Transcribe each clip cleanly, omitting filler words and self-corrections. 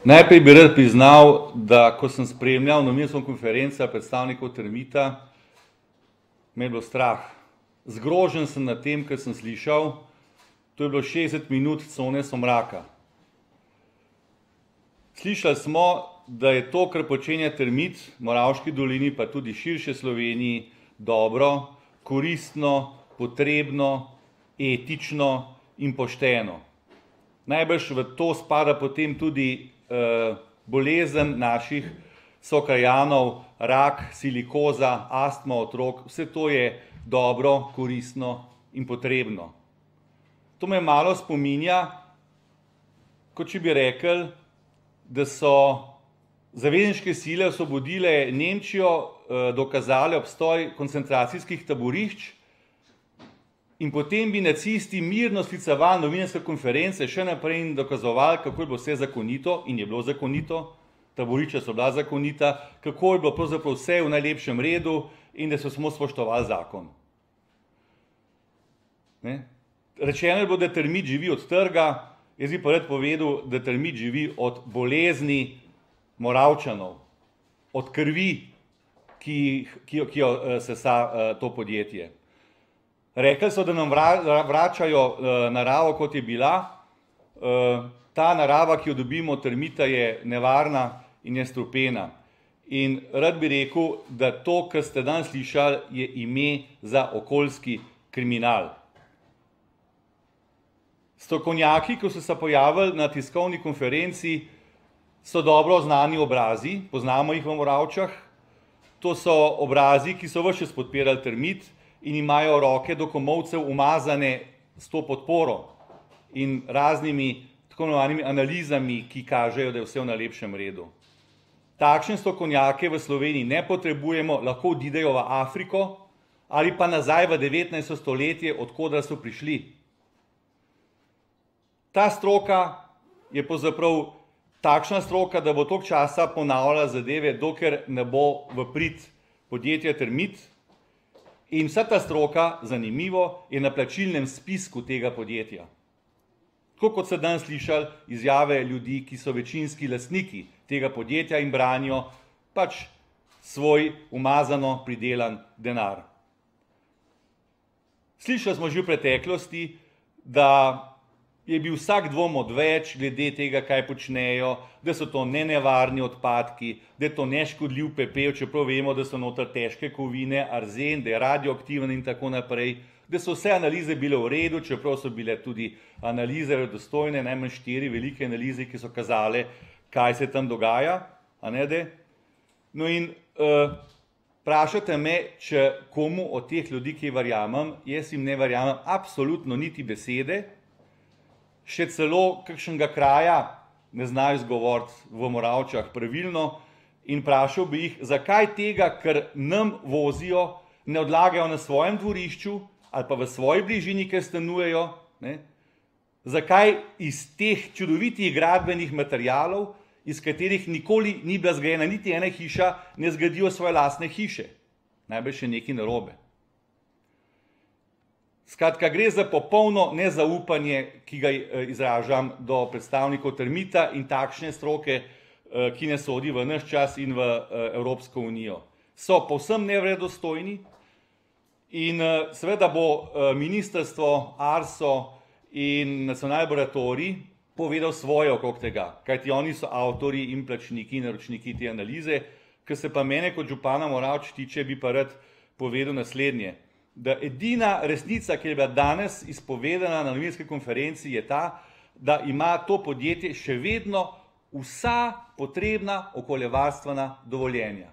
Najprej bi rad priznal, da ko sem spremljal novinarsko konferenco predstavnikov Termita, me je bilo strah. Zgrožen sem nad tem, kar sem slišal. To je bilo 60 minut cone somraka. Slišali smo, da je to, kar počenja Termit v Moravški dolini, pa tudi širše Sloveniji, dobro, koristno, potrebno, etično in pošteno. Najbrž v to spada potem tudi bolezen naših sokrajanov, rak, silikoza, astma otrok, vse to je dobro, koristno in potrebno. To me malo spominja, kot če bi rekel, da so zavezniške sile osvobodile Nemčijo, dokazale obstoj koncentracijskih taborišč in potem bi nacisti mirno sklicevali novinarske konference še naprej in dokazovali, kako je bilo vse zakonito in je bilo zakonito, taborišča so bila zakonita, kako je bilo pravzaprav vse v najlepšem redu in da so samo spoštovali zakon. Rečeno je bilo, da Termit živi od trga, jaz bi pa rad povedal, da Termit živi od bolezni Moravčanov, od krvi, ki jo sesa to podjetje. Rekli so, da nam vračajo naravo, kot je bila. Ta narava, ki jo dobimo od Termita, je nevarna in je strupena. In rad bi rekel, da to, kar ste danes slišali, je ime za okoljski kriminal. Strokovnjaki, ki so se pojavili na tiskovni konferenci, so dobro znani obrazi, poznamo jih v Moravčah. To so obrazi, ki so ves čas podpirali Termit in imajo roke do komolcev umazane s to podporo in raznimi tako imenovanimi analizami, ki kažejo, da je vse v najlepšem redu. Takšne strokovnjake v Sloveniji ne potrebujemo, lahko odidejo v Afriko ali pa nazaj v 19. stoletje, od koder so prišli. Ta stroka je pravzaprav takšna stroka, da bo toliko časa ponavljala zadeve, dokler ne bo v prid podjetja Termit. In vsa ta stroka, zanimivo, je na plačilnem spisku tega podjetja. Tako kot ste danes slišali izjave ljudi, ki so večinski lastniki tega podjetja in branijo pač svoj umazano pridelan denar. Slišali smo že v preteklosti, da je bil vsak dvom odveč glede tega, kaj počnejo, da so to nenevarni odpadki, da je to neškodljiv pepel, čeprav vemo, da so noter težke kovine, arzen, da je radioaktiven in tako naprej, da so vse analize bile v redu, čeprav so bile tudi analize verodostojne, najmanj 4 velike analize, ki so kazale, kaj se tam dogaja. No in vprašate me, če komu od teh ljudi, ki verjamem, jaz jim ne verjamem absolutno niti besede, še celo kakšnega kraja ne znajo izgovoriti v Moravčah pravilno in vprašal bi jih, zakaj tega, ker nam vozijo, ne odlagajo na svojem dvorišču ali pa v svoji bližini, ker stanujejo, zakaj iz teh čudovitih gradbenih materialov, iz katerih nikoli ni bila zgrajena niti ena hiša, ne zgradijo svoje lastne hiše. Najbrž še nekaj narobe. Skratka, gre za popolno nezaupanje, ki ga izražam do predstavnikov Termita in takšne stroke, ki ne sodi v naš čas in v Evropsko unijo. So povsem nevredostojni in seveda bo ministrstvo, ARSO in nacionalni laboratorij povedal svoje okrog tega, kajti oni so avtorji in plačniki in naročniki te analize. Kar se pa mene kot župana Moravč tiče, bi pa rad povedal naslednje. Da edina resnica, ki je bila danes izpovedana na novinarski konferenci, je ta, da ima to podjetje še vedno vsa potrebna okoljevarstvena dovoljenja.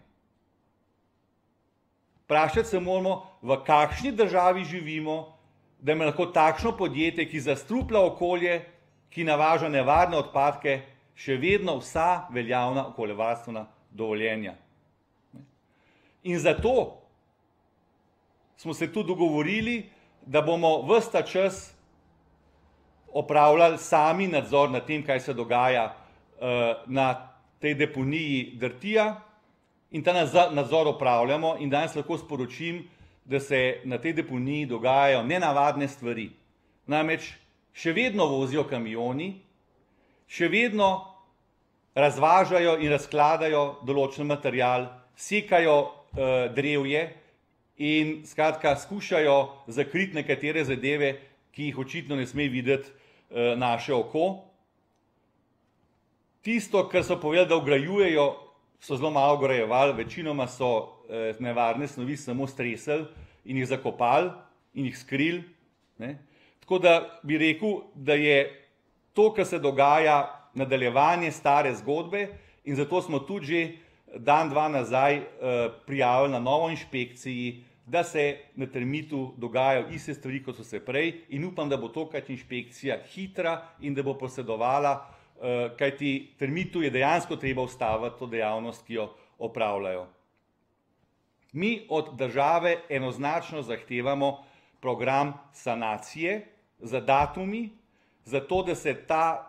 Vprašati se moramo, v kakšni državi živimo, da ima lahko takšno podjetje, ki zastruplja okolje, ki navaža nevarne odpadke, še vedno vsa veljavna okoljevarstvena dovoljenja. In zato smo se tudi dogovorili, da bomo ves ta čas opravljali sami nadzor nad tem, kaj se dogaja na tej deponiji Drtija in ta nadzor opravljamo in danes lahko sporočim, da se na tej deponiji dogajajo nenavadne stvari. Namreč še vedno vozijo kamioni, še vedno razvažajo in razkladajo določen material, sekajo drevje in skratka skušajo zakriti nekatere zadeve, ki jih očitno ne sme videti naše oko. Tisto, kar so povedali, da ograjujejo, so zelo malo ograjevali, večinoma so nevarne snovi samo stresli in jih zakopali in jih skrili. Tako da bi rekel, da je to, kar se dogaja, nadaljevanje stare zgodbe in zato smo tudi že dan, dva nazaj prijavili na novo inšpekciji, da se na Termitu dogajajo iste stvari, kot so se prej in upam, da bo tokrat inšpekcija hitra in da bo posredovala, kajti Termitu je dejansko treba ustaviti to dejavnost, ki jo opravljajo. Mi od države enoznačno zahtevamo program sanacije z datumi, zato da se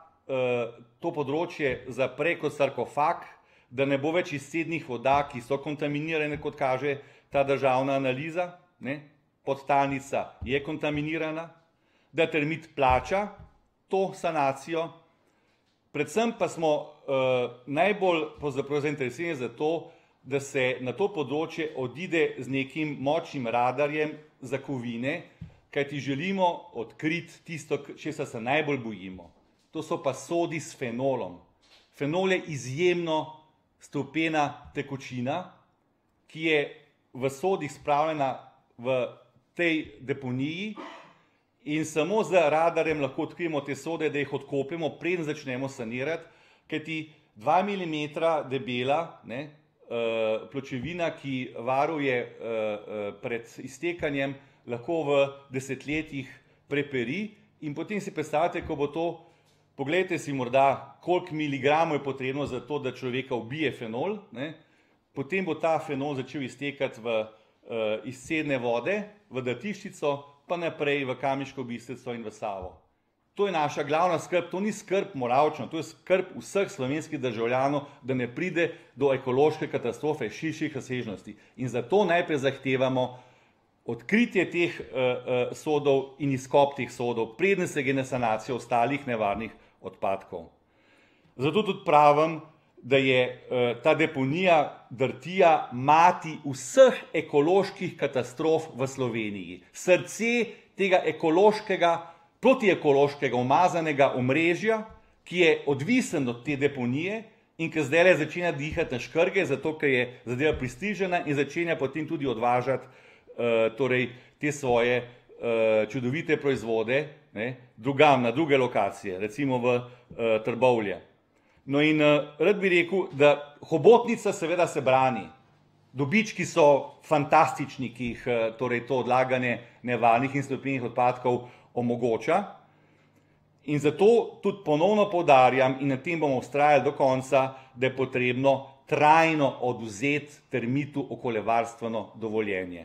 to področje zapre kot sarkofag, da ne bo več izcednih voda, ki so kontaminirane, kot kaže ta državna analiza, podtalnica je kontaminirana, da Termit plača to sanacijo, predvsem pa smo najbolj zainteresirani za to, da se na to področje odide z nekim močnim radarjem za kovine, kajti želimo odkriti tisto, česar se najbolj bojimo. To so pa sodi s fenolom. Fenol je izjemno strupena tekočina, ki je v sodih spravljena v tej deponiji in samo z radarjem lahko odkrijemo te sode, da jih odkopimo, preden začnemo sanirati, kajti 2 mm debela pločevina, ki varuje pred iztekanjem, lahko v desetletjih preperi in potem si predstavljate, ko bo to, poglejte si morda, koliko miligramov je potrebno za to, da človeka ubije fenol, potem bo ta fenol začel iztekati v izcedne vode, v Drtiščico, pa naprej v Kamniško Bistrico in v Savo. To je naša glavna skrb, to ni skrb Moravčanov, to je skrb vseh slovenskih državljanov, da ne pride do ekološke katastrofe širših razsežnosti. In zato najprej zahtevamo odkritje teh sodov in izkop teh sodov, preden se gre na sanacijo ostalih nevarnih odpadkov. Zato tudi pravim, da je ta deponija Drtija mati vseh ekoloških katastrof v Sloveniji. Srce tega protiekološkega umazanega omrežja, ki je odvisen od te deponije in ki zdaj začenja dihati na škrge, zato ker je zadeva pristrižena in začenja potem tudi odvažati te svoje čudovite proizvode drugam, na druge lokacije, recimo v Trbovlje. No in rad bi rekel, da hobotnica seveda se brani. Dobički so fantastični, ki jih to odlaganje nevarnih in strupenih odpadkov omogoča. In zato tudi ponovno poudarjam in na tem bomo vztrajali do konca, da je potrebno trajno odvzeti Termitu okoljevarstveno dovoljenje.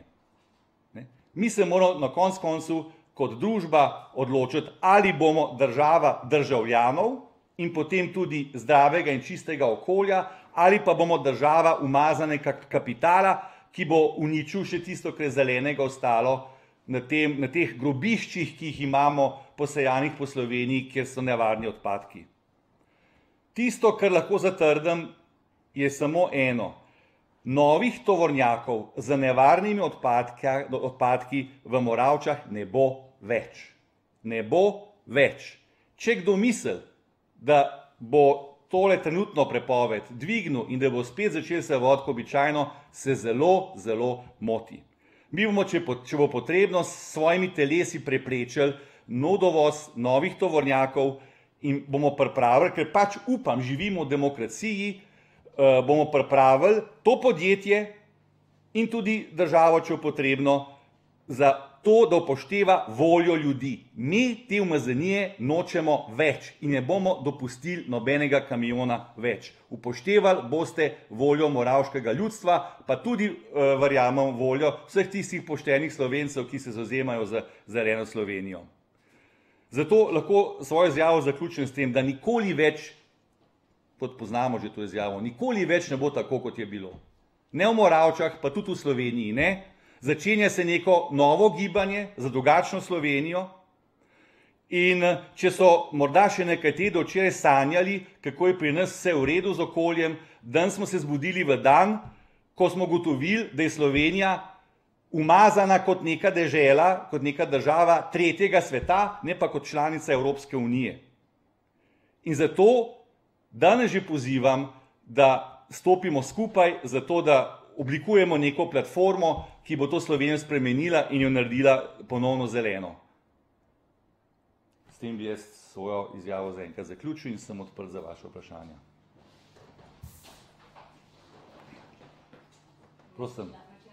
Mi se moramo na koncu kot družba odločiti, ali bomo država državljanov in potem tudi zdravega in čistega okolja, ali pa bomo država umazanega kapitala, ki bo uničil še tisto, kar je zelenega ostalo na teh grobiščih, ki jih imamo posejanih po Sloveniji, kjer so nevarni odpadki. Tisto, kar lahko zatrdim, je samo eno. Novih tovornjakov z nevarnimi odpadki v Moravčah ne bo več. Ne bo več. Če kdo misli, da bo tole trenutno prepoved dvignil in da bo spet začel se voditi običajno, se zelo, zelo moti. Mi bomo, če bo potrebno, s svojimi telesi preprečili nov dovoz novih tovornjakov in bomo pripravili, ker pač upam, živimo v demokraciji, bomo pripravili to podjetje in tudi državo, če je potrebno, za to, da upošteva voljo ljudi. Mi te umazanije nočemo več in ne bomo dopustili nobenega kamiona več. Upoštevali boste voljo moravškega ljudstva, pa tudi, verjamem, voljo vseh tistih poštenih Slovencev, ki se zavzemajo za zeleno Slovenijo. Zato lahko svojo izjavo zaključim s tem, da nikoli več, kot poznamo že to izjavo, nikoli več ne bo tako, kot je bilo. Ne v Moravčah, pa tudi v Sloveniji ne. Začenja se neko novo gibanje za drugačno Slovenijo In če so morda še nekateri do včeraj sanjali, kako je pri nas vse v redu z okoljem, danes smo se zbudili v dan, ko smo ugotovili, da je Slovenija umazana kot neka dežela, kot neka država tretjega sveta, ne pa kot članica Evropske unije. In zato danes že pozivam, da stopimo skupaj, zato da oblikujemo neko platformo, ki bo to Slovenijo spremenila in jo naredila ponovno zeleno. S tem bi jaz svojo izjavo zaenkrat zaključil in sem odprt za vaše vprašanja. Prosim.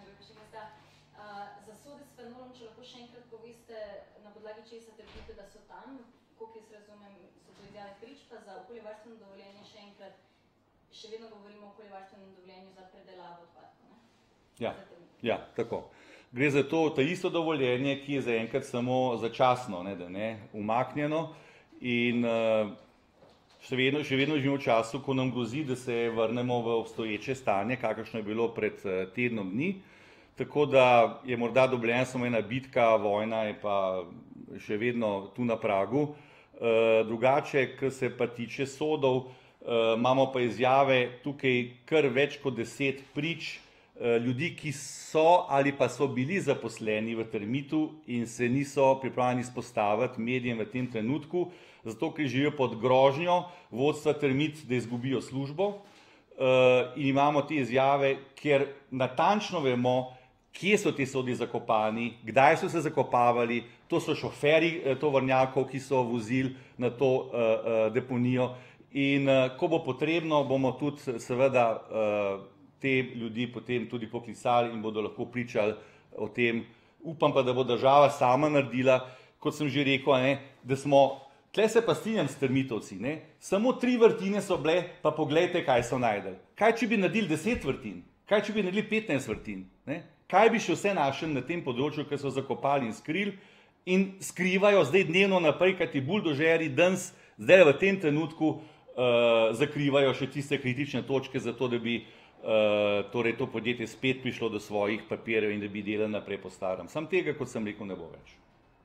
Za sode s fenolom, če lahko še enkrat poveste, na podlagi česa trdite, da so tam, koliko jaz razumem, so to izjave prič, pa za okoljevarstveno dovoljenje še enkrat, še vedno govorimo o okoljevarstvenem dovoljenju za predelavo odpadkov, ne? Ja, tako. Gre za to, ta isto dovoljenje, ki je zaenkrat samo začasno, umaknjeno in še vedno živimo v času, ko nam grozi, da se vrnemo v obstoječe stanje, kakršno je bilo pred tednom dni. Tako da je morda dovoljena samo ena bitka, vojna je pa še vedno tu na pragu. Drugače, kar se pa tiče sodov, imamo pa izjave tukaj kar več kot 10 prič, ljudi, ki so ali pa so bili zaposleni v Termitu in se niso pripravljeni izpostaviti medijem v tem trenutku, zato ker živijo pod grožnjo vodstva Termit, da izgubijo službo. In imamo te izjave, kjer natančno vemo, kje so ti sodi zakopani, kdaj so se zakopavali, to so šoferji tovornjakov, ki so vozili na to deponijo. In ko bo potrebno, bomo tudi seveda te ljudi potem tudi poklicali in bodo lahko pričali o tem. Upam pa, da bo država sama naredila, kot sem že rekel, da smo, tle se pa strinjam s Termitovci, samo 3 vrtine so bile, pa poglejte, kaj so najdeli. Kaj, če bi naredili 10 vrtin? Kaj, če bi naredili 15 vrtin? Kaj bi še vse našli na tem področju, ker so zakopali in skrili in skrivajo zdaj dnevno naprej, kaj ti buldožeri danes, zdaj v tem trenutku zakrivajo še tiste kritične točke za to, da bi torej to podjetje spet prišlo do svojih papirjev in da bi delali naprej po starem. Sam tega, kot sem rekel, ne bo več.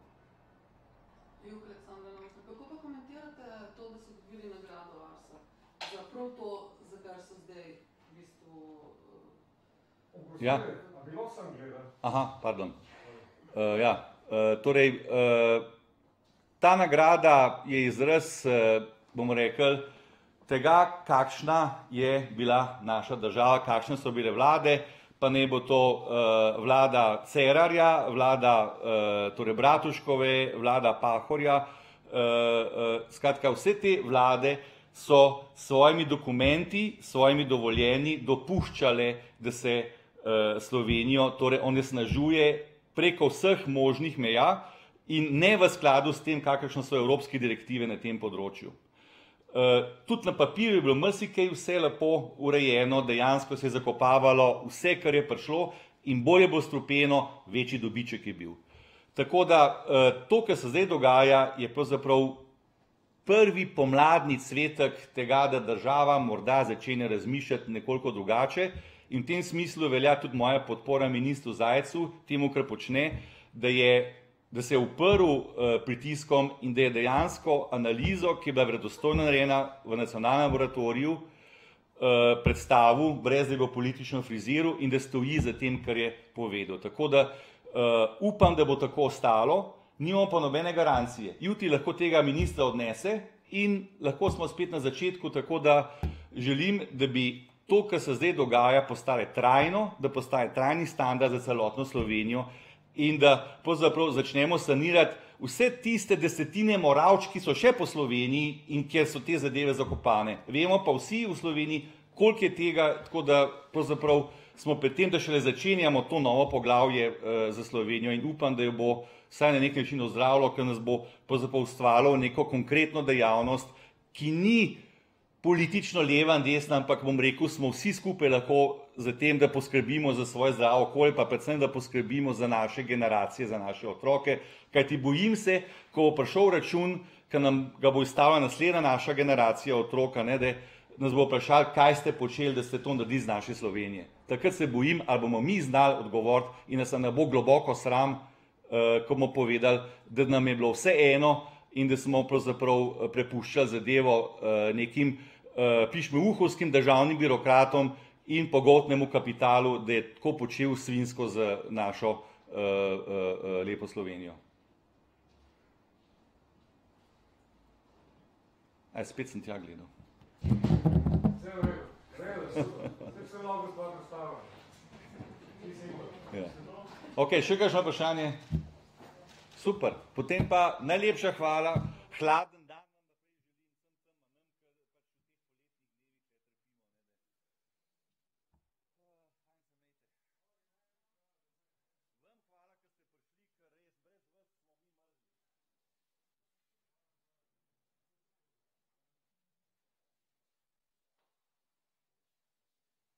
Kako pa komentirate to, da so dobili nagrado Arsa? Za prav to, za kar so zdaj v bistvu... Ja. Bilo sem gledal. Aha, pardon. Torej, ta nagrada je izraz, bomo rekli, tega, kakšna je bila naša država, kakšne so bile vlade, pa ne bo to vlada Cerarja, vlada torej Bratuškove, vlada Pahorja. Skratka, vse te vlade so svojimi dokumenti, svojimi dovoljenji dopuščale, da se Slovenijo torej onesnažuje preko vseh možnih meja in ne v skladu s tem, kakršne so evropske direktive na tem področju. Tudi na papirju je bilo marsikaj vse lepo urejeno, dejansko se je zakopavalo vse, kar je prišlo in bolje bo strupeno, večji dobiček je bil. Tako da to, kar se zdaj dogaja, je pravzaprav prvi pomladni cvetek tega, da država morda začne razmišljati nekoliko drugače in v tem smislu velja tudi moja podpora ministru Zajcu, temu, kar počne, da se je uprl pritiskom in da je dejansko analizo, ki je bila verodostojno narejena v nacionalnem laboratoriju, predstavil brez da bo politično friziral in da stoji za tem, kar je povedal. Tako da upam, da bo tako ostalo, nimamo pa nobene garancije. Jutri lahko tega ministra odnese in lahko smo spet na začetku, tako da želim, da bi to, kar se zdaj dogaja, postane trajno, da postane trajni standard za celotno Slovenijo in da pravzaprav začnemo sanirati vse tiste desetine moravč, ki so še po Sloveniji in kjer so te zadeve zakopane. Vemo pa vsi v Sloveniji, koliko je tega, tako da pravzaprav smo pred tem, da šele začenjamo to novo poglavje za Slovenijo in upam, da jo bo vsaj na nek način ozdravilo, ker nas bo pravzaprav ustvarilo neko konkretno dejavnost, ki ni politično leva in desna, ampak bom rekel, smo vsi skupaj lahko za tem, da poskrbimo za svoje zdravo okolje, pa predvsem, da poskrbimo za naše generacije, za naše otroke, kajti bojim se, ko bo prišel račun, ker nam ga bo izstavila naslednja naša generacija otroka, da nas bo vprašali, kaj ste počeli, da ste to naredili z naše Slovenije. Takrat se bojim, ali bomo mi znali odgovoriti in da se ne bo globoko sram, ko bomo povedali, da nam je bilo vse eno in da smo pravzaprav prepuščali zadevo nekim pišmeuhovskim državnim birokratom in pogotnemu kapitalu, da je tako počel svinsko z našo lepo Slovenijo. Spet sem tja gledal. Vse v redu, super. Vse lahko gospod predstavlja. Ok, še kakšno vprašanje? Super. Potem pa najlepša hvala. Hladen